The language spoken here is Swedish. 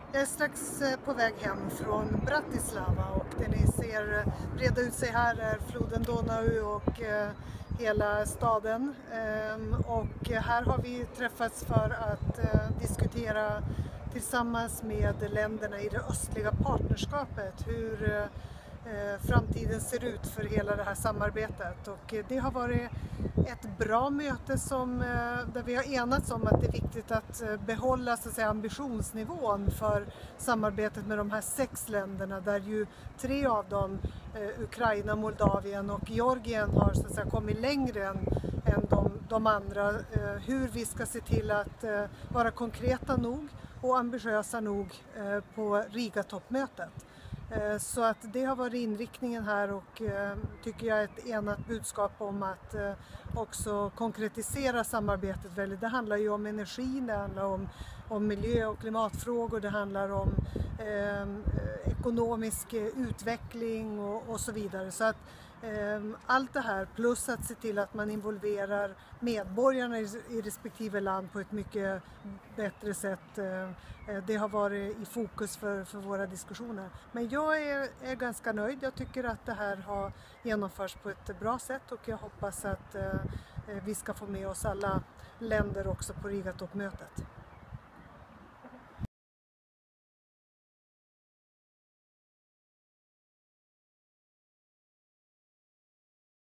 Jag är strax på väg hem från Bratislava och det ni ser breda ut sig här är floden Donau och hela staden. Och här har vi träffats för att diskutera tillsammans med länderna i det östliga partnerskapet hur framtiden ser ut för hela det här samarbetet. Och det har varit ett bra möte där vi har enats om att det är viktigt att behålla så att säga, ambitionsnivån för samarbetet med de här 6 länderna där ju 3 av dem, Ukraina, Moldavien och Georgien, har så att säga, kommit längre än de andra. Hur vi ska se till att vara konkreta nog och ambitiösa nog på Riga-toppmötet. Så att det har varit inriktningen här och tycker jag är ett enat budskap om att också konkretisera samarbetet väldigt. Det handlar ju om energin, det handlar om miljö- och klimatfrågor, det handlar om ekonomisk utveckling och så vidare. Så att allt det här plus att se till att man involverar medborgarna i respektive land på ett mycket bättre sätt. Det har varit i fokus för våra diskussioner. Men jag är ganska nöjd. Jag tycker att det här har genomförts på ett bra sätt och jag hoppas att vi ska få med oss alla länder också på Riga-toppmötet.